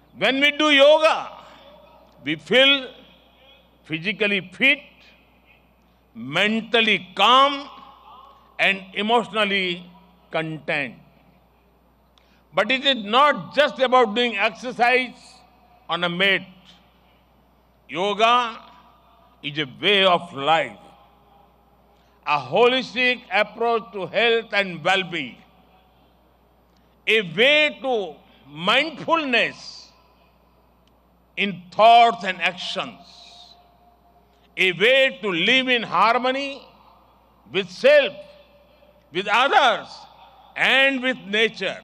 When we do yoga, we feel physically fit, mentally calm, and emotionally content. But it is not just about doing exercise on a mat. Yoga is a way of life, a holistic approach to health and well-being, a way to mindfulness in thoughts and actions, a way to live in harmony with self, with others, and with nature.